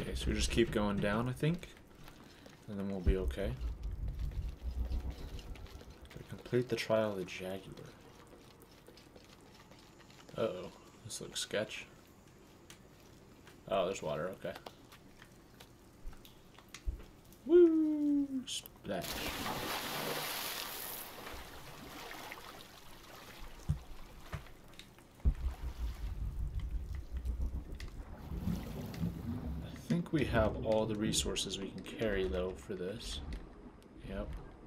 Okay, so we just keep going down, I think, and then we'll be okay. Complete the trial of the Jaguar. Uh-oh. This looks sketch. Oh, there's water, okay. Woo! Splash. I think we have all the resources we can carry, though, for this. Yep.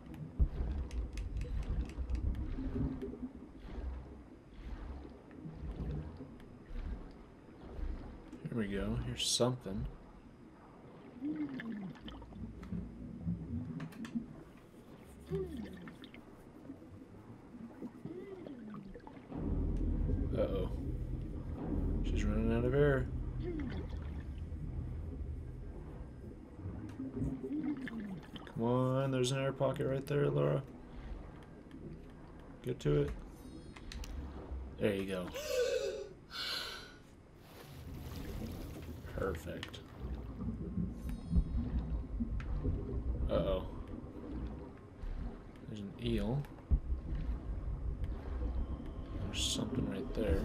Here we go. Here's something. Uh-oh. She's running out of air. Come on, there's an air pocket right there, Laura. Get to it. There you go. Perfect. Uh-oh. There's an eel. There's something right there.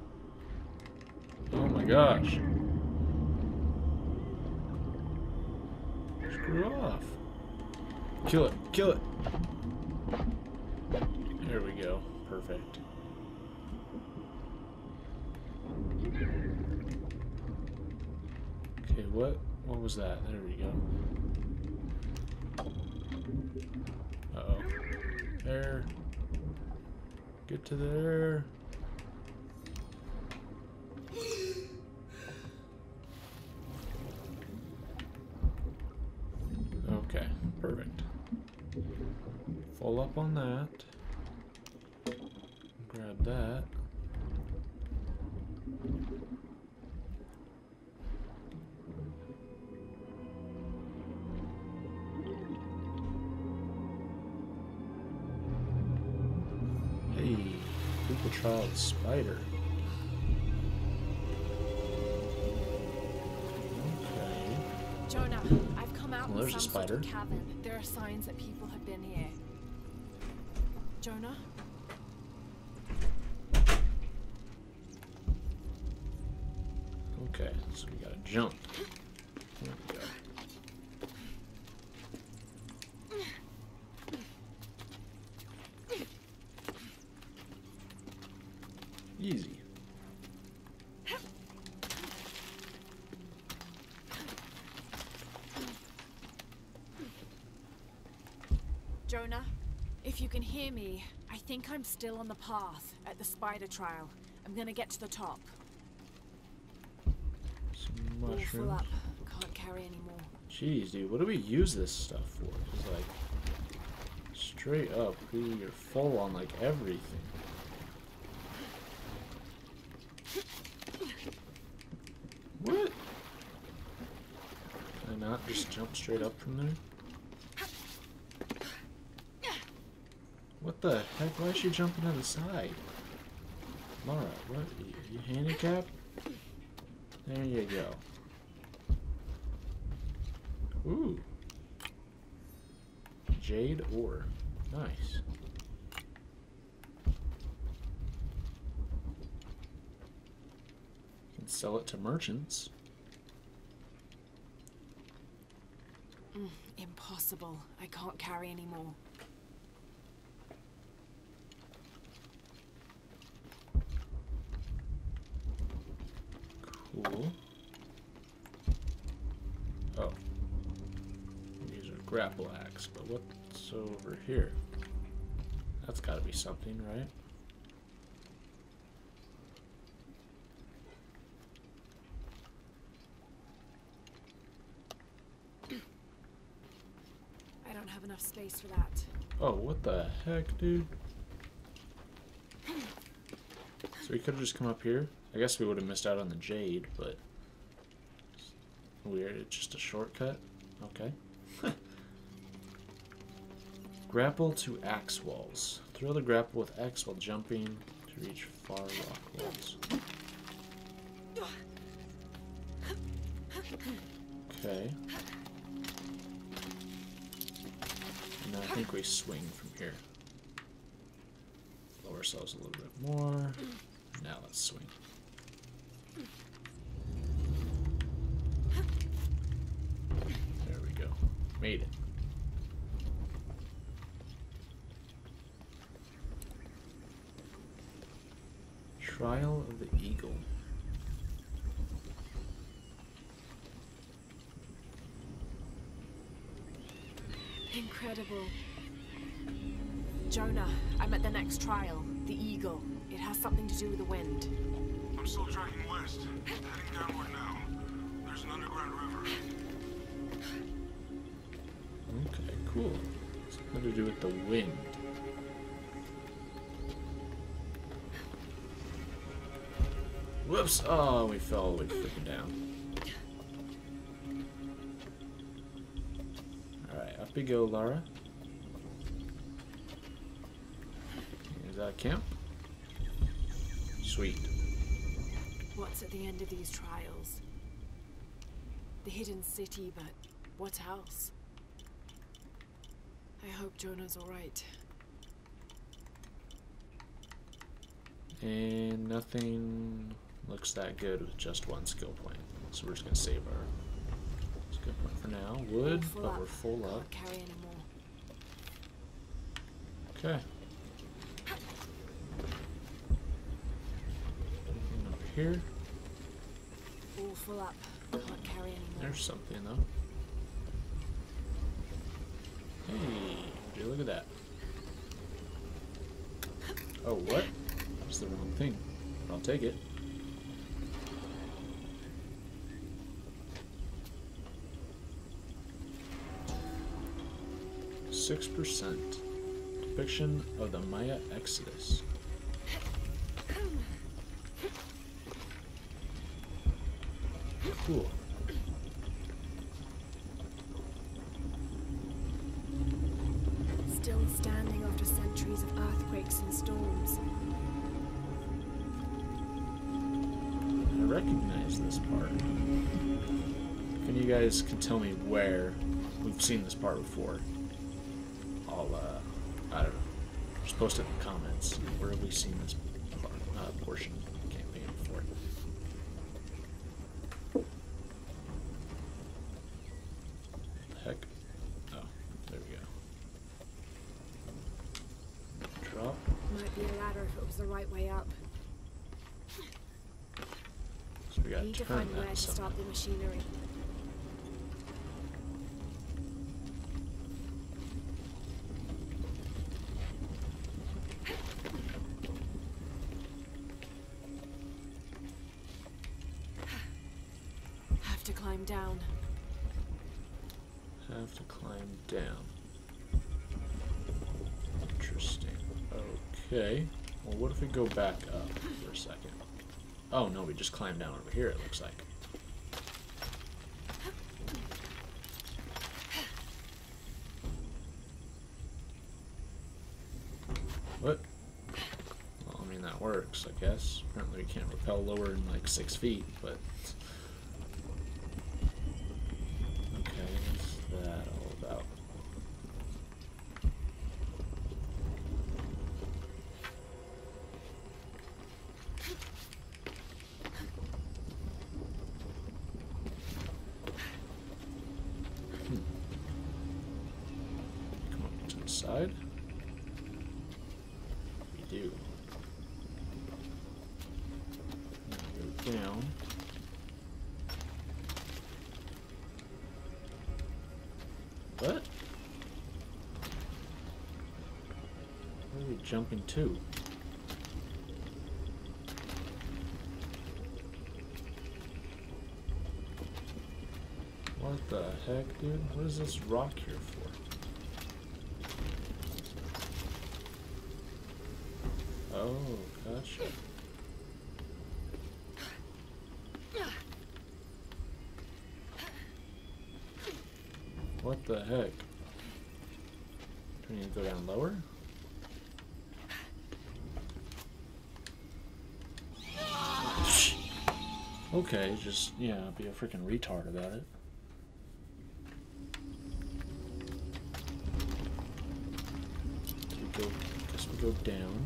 Oh my gosh. Screw off. Kill it. Kill it. There we go. Perfect. Okay, what was that? There we go. Uh-oh. There. Get to there. Okay, perfect. Full up on that. Grab that. Hey, people trial the spider. Okay. Jonah, I've come out Well, with there's some a spider. sort of cavern. There are signs that people have been here. Jonah? Okay, so we gotta jump. There we go. Easy. Jonah, if you can hear me, I think I'm still on the path at the spider trial. I'm gonna get to the top. Some All full mushrooms. up. Can't carry anymore. Jeez, dude, what do we use this stuff for? It's like, straight up, you're full on like everything. What? Can I not just jump straight up from there? What the heck? Why is she jumping on the side? Laura, what? You handicapped? There you go. Ooh. Jade ore. Nice. You can sell it to merchants. Impossible. I can't carry anymore. Cool. Oh. These are grapple axe, but what's over here? That's gotta be something, right? I don't have enough space for that. Oh, what the heck, dude? So we could have just come up here. I guess we would have missed out on the jade, but weird. It's just a shortcut. Okay. Grapple to axe walls. Throw the grapple with X while jumping to reach far rock walls. Okay. And I think we swing from here. Lower ourselves a little bit more. Now let's swing. There we go. Made it. Trial of the Eagle. Incredible. Jonah, I'm at the next trial, the Eagle. It has something to do with the wind. I'm still tracking west, heading downward now. There's an underground river. Okay, cool. Something to do with the wind. Whoops! Oh, we fell all the way freaking down. Alright, up we go, Lara. Is that camp? Sweet. What's at the end of these trials? The hidden city, but what else? I hope Jonah's alright. And nothing looks that good with just one skill point. So we're just gonna save our skill point for now. Wood, but we're full up. Can't carry anymore. Okay. Anything up here? All full up. Can't carry anymore. There's something though. Hey, dude, look at that. Oh, what? That's the wrong thing. I'll take it. %. Depiction of the Maya Exodus. Cool. Still standing after centuries of earthquakes and storms. I recognize this part. If any of you guys can tell me where we've seen this part before, I'll, I don't know. Just post it in the comments. Where have we seen this part, portion of the campaign before? What the heck? Oh, there we go. Drop. Might be a ladder if it was the right way up. So we gotta Need to turn find where that to somehow. start the machinery. Have to climb down. Have to climb down. Interesting. Okay. Well, what if we go back up for a second? Oh, no, we just climbed down over here, it looks like. What? Well, I mean, that works, I guess. Apparently we can't rappel lower than like 6 feet, but... Okay, what's that all about? Come up to the side. We do. Now go down. What? Where are we jumping to? What the heck, dude? What is this rock here for? Oh, gotcha. What the heck? Do we need to go down lower? Okay, just, yeah, be a freaking retard about it. go down.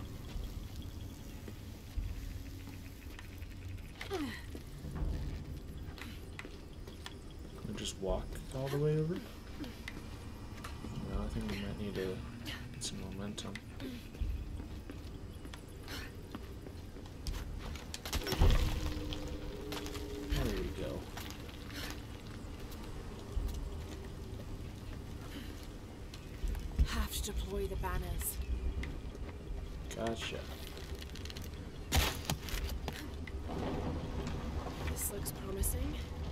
And just walk all the way over? No, I think we might need to get some momentum. There we go. Have to deploy the banners. Gotcha. This looks promising.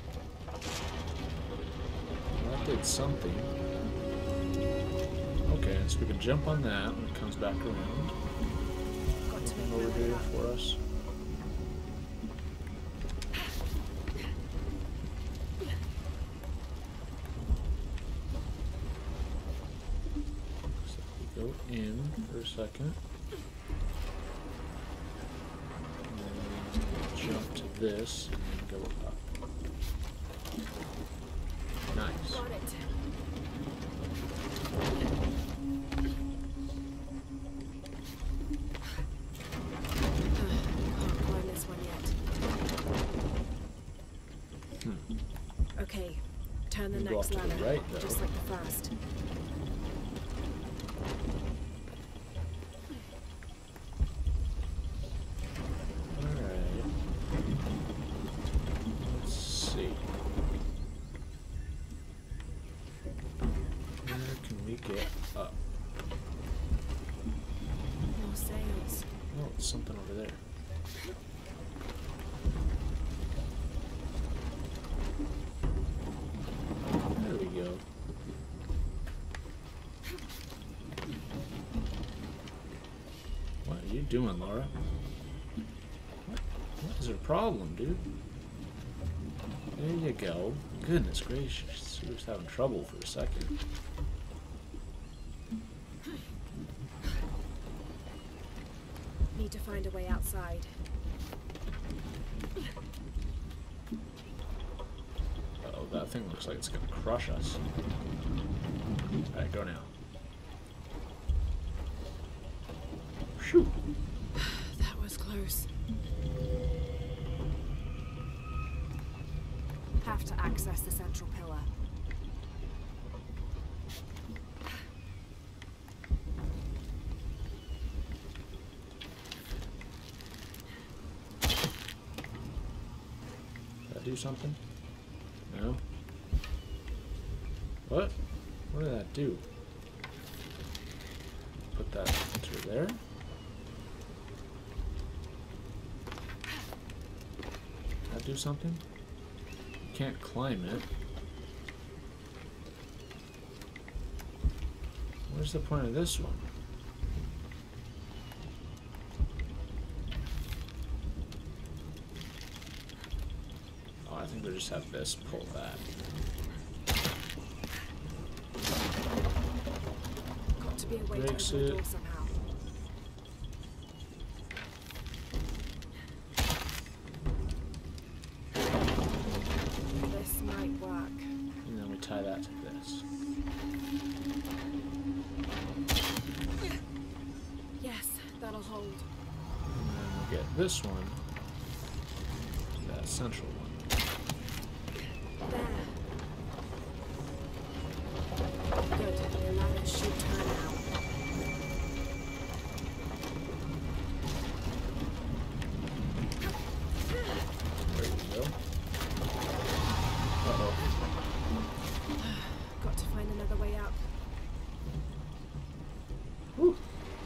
Well, that did something. Okay, so we can jump on that when it comes back around. Got to Nothing make over my way here up. for us. So we go in for a second. And then jump to this and then go up. Nice. Got it. Can't climb this one yet. Okay, turn the We go next off to the ladder, right, though. just like the first. Alright. Let's see. Where can we get up? More sails. Oh, it's something over there. There we go. What are you doing, Laura? What is her problem, dude? There you go. Goodness gracious, she was having trouble for a second. Need to find a way outside. Uh-oh, that thing looks like it's gonna crush us. Alright, go now. Phew! That was close. Have to access the central pillar. Did that do something? No? What? What did that do? Put that into there? Did that do something? You can't climb it. Where's the point of this one? Oh, I think they just have this pull that. Got to be a way to Breaks open the it. door somehow. This might work. And then we tie that to this. Yes, that'll hold. And then we get this one. That central one. There. Good. The ladder should turn now. There we go. Uh-oh. Got to find another way up. Whew.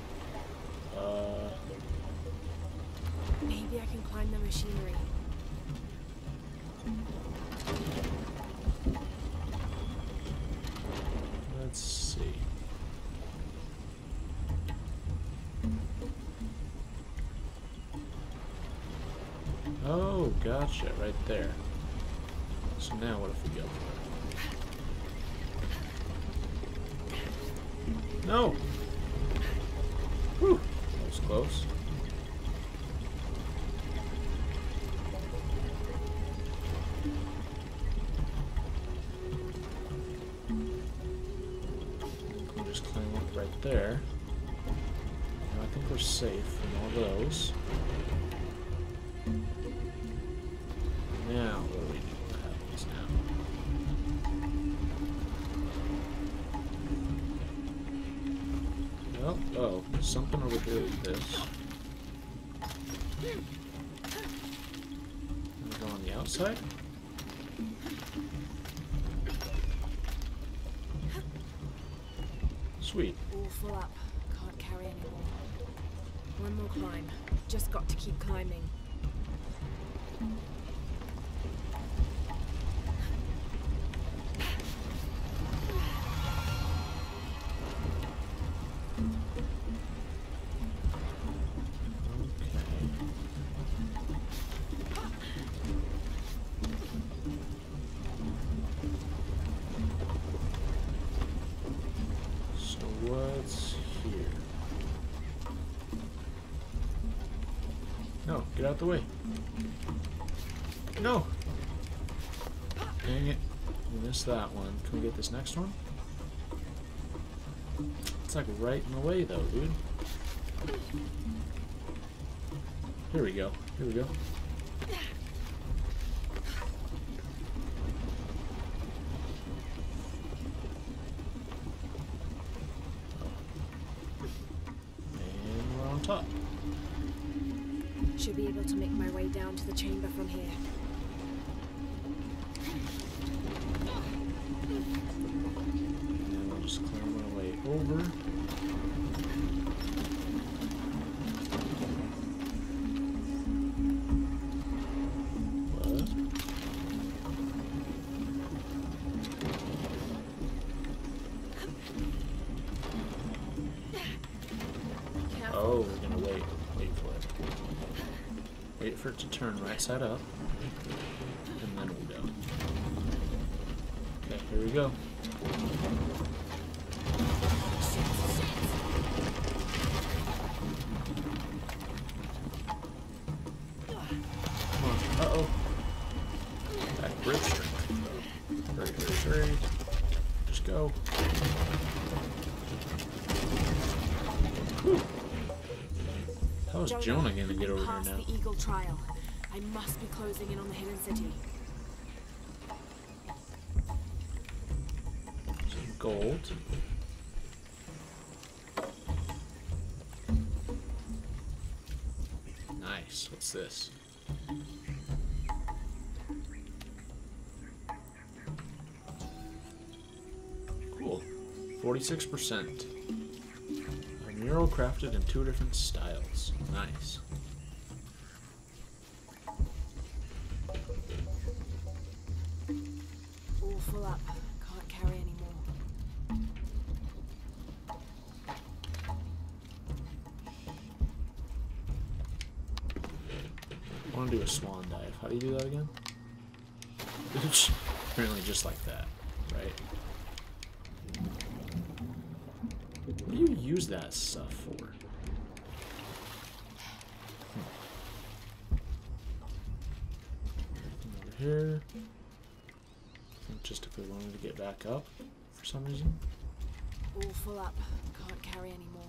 Maybe I can climb the machinery. Let's see. Oh, gotcha, right there. So now what if we go for it? No! Whew, that was close. We'll just climb up right there. think we're safe from all those. Now, what do we do? What happens now? Well, oh, there's something over here with this. Can we go on the outside? Sweet. All full up. Can't carry anymore. One more climb. Just got to keep climbing. What's here? No, get out the way. No! Dang it. We missed that one. Can we get this next one? It's like right in the way though, dude. Here we go. Here we go. Top. Should be able to make my way down to the chamber from here. And I'll just climb my way over. What? Oh, we're gonna wait for it. Wait for it to turn right side up, and then we'll go. Okay, here we go. Come on, uh-oh. Back bridge strength. Hurry. Just go. Whew. How's Jonah gonna get over here Past now? the Eagle Trial. I must be closing in on the hidden city. Some gold. Nice. What's this? Cool. 46%. A mural crafted in 2 different styles. Nice. All full up. Can't carry anymore. I want to do a swan dive. How do you do that again? Apparently just like that, right? What do you use that stuff for? Over here. Just if we wanted to get back up for some reason. All full up. Can't carry anymore.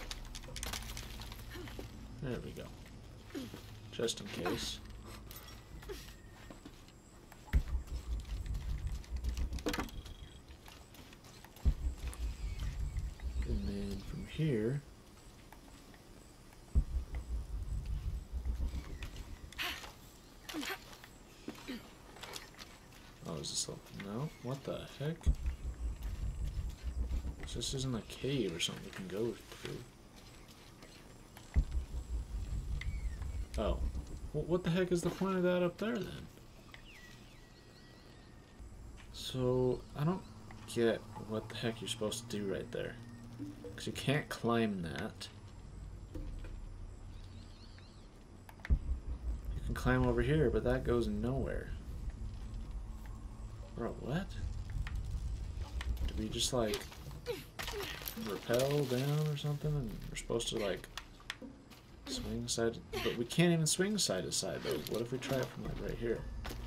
There we go. Just in case. And then from here. Oh, is this a... No? What the heck? This isn't a cave or something we can go through. Oh. Well, what the heck is the point of that up there then? So, I don't get what the heck you're supposed to do right there. Because you can't climb that. You can climb over here, but that goes nowhere. Bro, what? Do we just like rappel down or something and we're supposed to like swing side, but we can't even swing side to side though. What if we try it from like right here?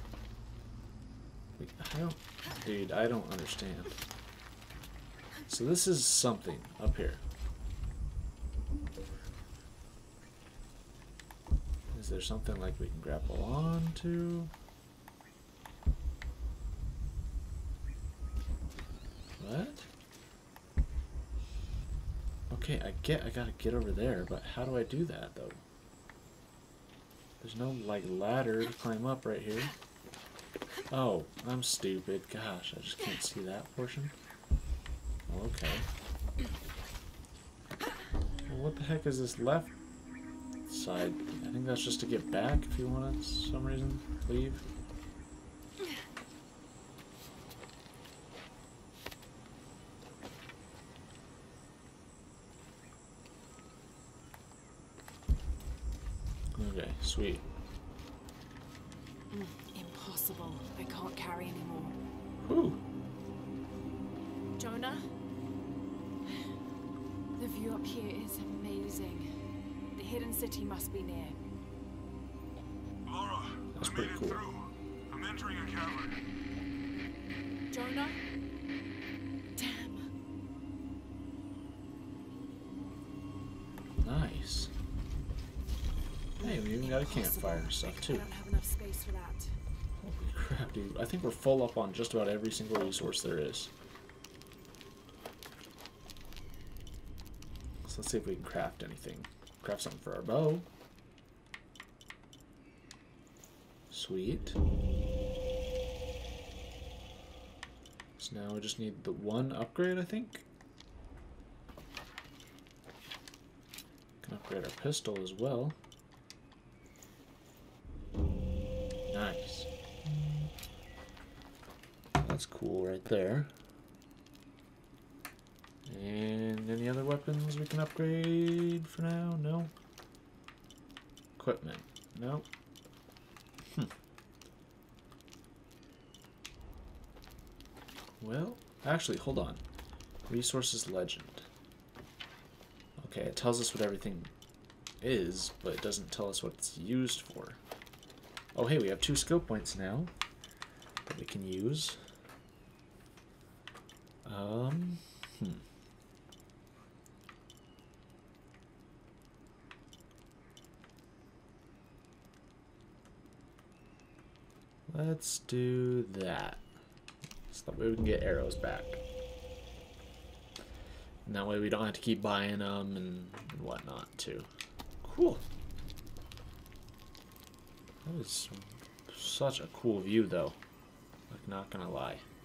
Dude, I don't understand. So this is something up here. Is there something like we can grapple onto? What? Okay, I gotta get over there, but how do I do that though? There's no like ladder to climb up right here. Oh, I'm stupid. Gosh, I just can't see that portion. Well, okay. Well, what the heck is this left side? I think that's just to get back if you want to, for some reason, leave. Okay, sweet. Impossible. I can't carry anymore. Whew. Jonah? The view up here is amazing. The hidden city must be near. Laura, That's I pretty made it cool. through. I'm entering a cavern. Jonah? Damn. Nice. Hey, we even got a campfire and stuff I too. don't have enough space for that. Holy crap, dude. I think we're full up on just about every single resource there is. So let's see if we can craft anything. Craft something for our bow. Sweet. So now we just need the one upgrade, I think. Can upgrade our pistol as well. Nice. That's cool right there. And any other weapons we can upgrade for now? No. Equipment. No. Well, actually, hold on. Resources legend. Okay, it tells us what everything is, but it doesn't tell us what it's used for. Oh, hey, we have 2 skill points now that we can use. Let's do that. So that way we can get arrows back. And that way we don't have to keep buying them and whatnot, too. Cool. That is such a cool view, though. Like, not gonna lie.